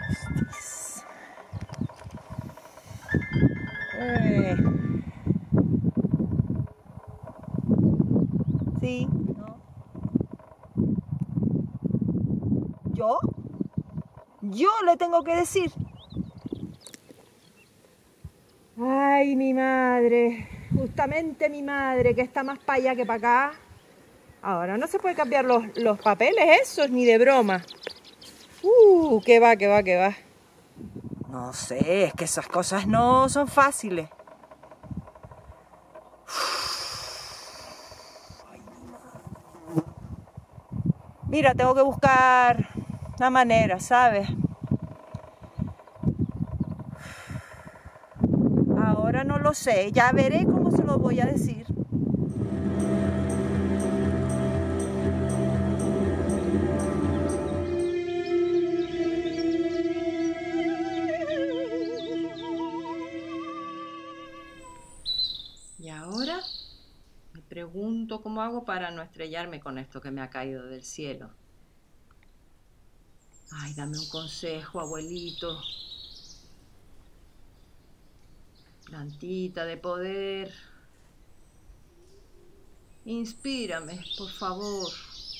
Sí, ¿no? ¿Yo? ¿Yo le tengo que decir? Ay, mi madre, justamente mi madre, que está más para allá que para acá. Ahora no se puede cambiar los papeles esos, ni de broma. Que va, que va, que va. No sé, es que esas cosas no son fáciles. Mira, tengo que buscar una manera, ¿sabes? Ahora no lo sé, ya veré cómo se lo voy a decir. Y ahora me pregunto cómo hago para no estrellarme con esto que me ha caído del cielo. Ay, dame un consejo, abuelito. Plantita de poder. Inspírame, por favor.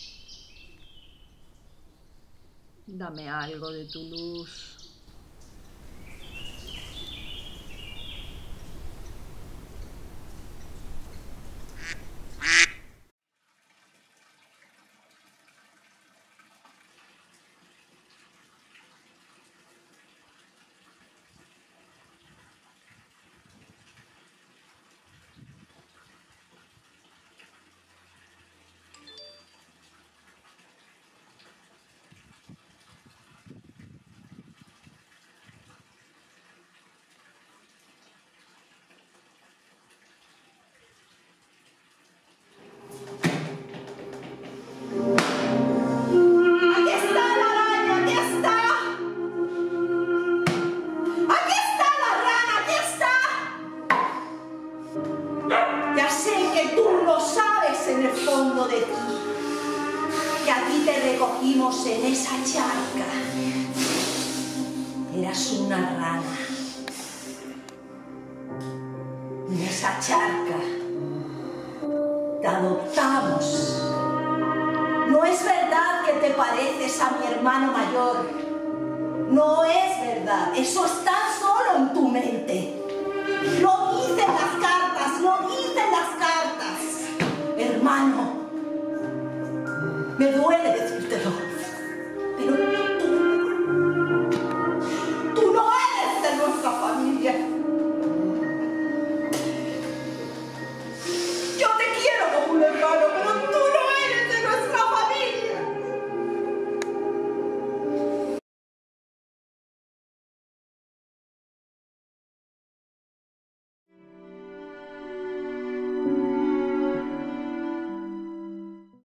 Dame algo de tu luz. En el fondo de ti, que a ti te recogimos en esa charca. Eras una rana. En esa charca te adoptamos. No es verdad que te pareces a mi hermano mayor. No es verdad. Eso está solo en tu mente. Lo dicen las cartas, lo dicen las cartas. Hermano, me duele decírtelo.